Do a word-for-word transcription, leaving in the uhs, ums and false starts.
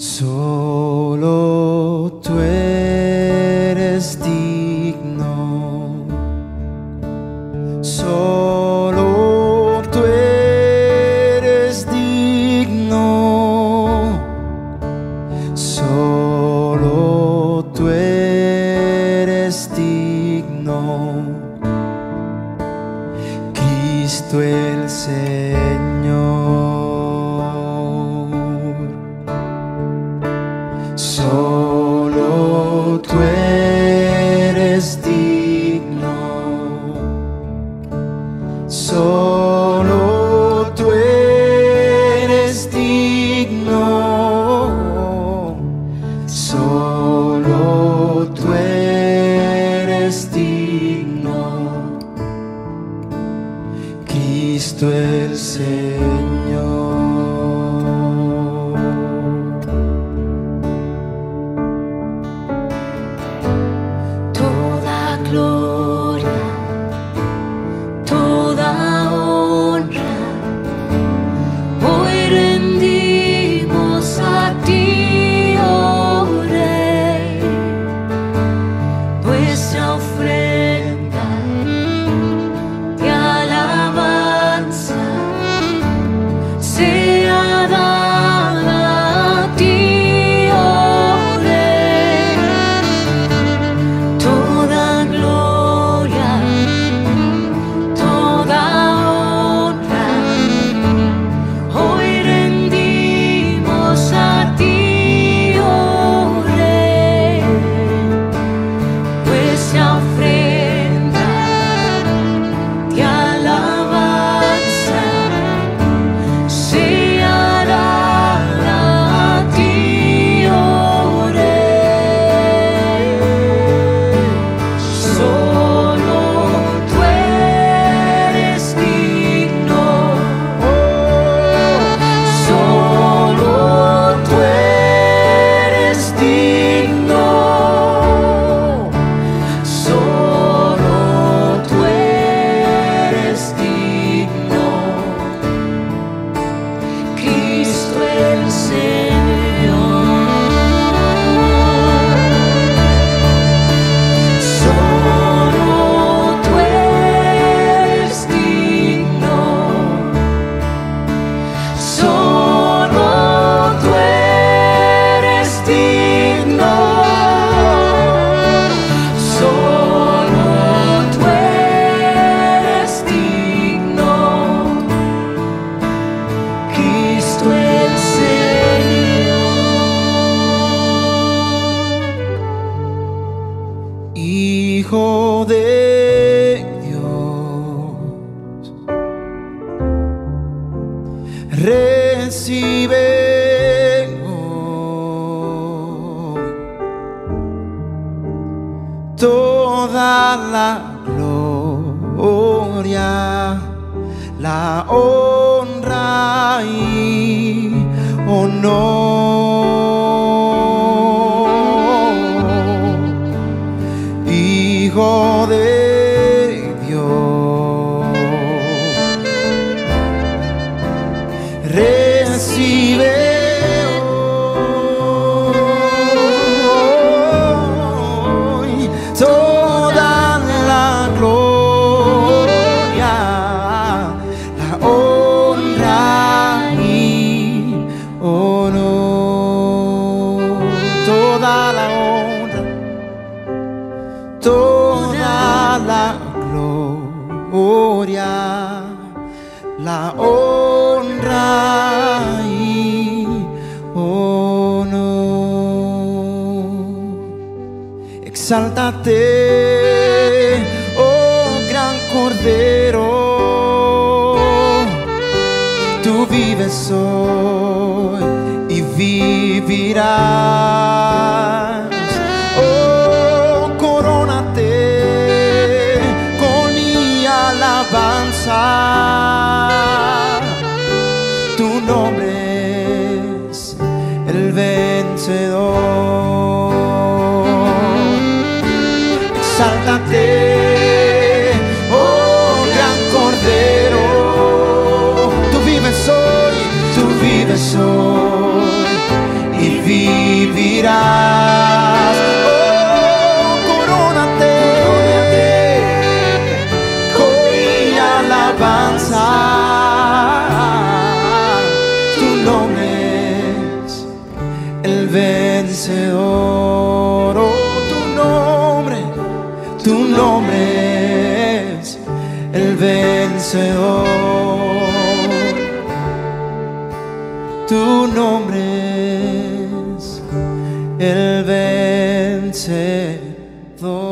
Solo tú eres digno, solo tú eres digno, solo tú eres digno, Cristo el Señor. Solo tú eres digno, solo tú eres digno, solo tú eres digno, Cristo el Señor. Hijo de Dios, recibe hoy toda la gloria, la honra y honor. Hijo de Dios, recibe hoy toda la gloria, la honra y honor, toda la honra, toda la gloria, la honra y honor. Exaltate, oh gran Cordero, tú vives hoy y vivirás. Oh, corónate con mi alabanza, tu nombre es el vencedor. Exáltate, oh gran Cordero, tú vives hoy, tú vives hoy y y vivirás. Oh, corónate con mi alabanza. Tu nombre es el vencedor. Oh, tu nombre, tu nombre es el vencedor. Tu nombre es el vencedor.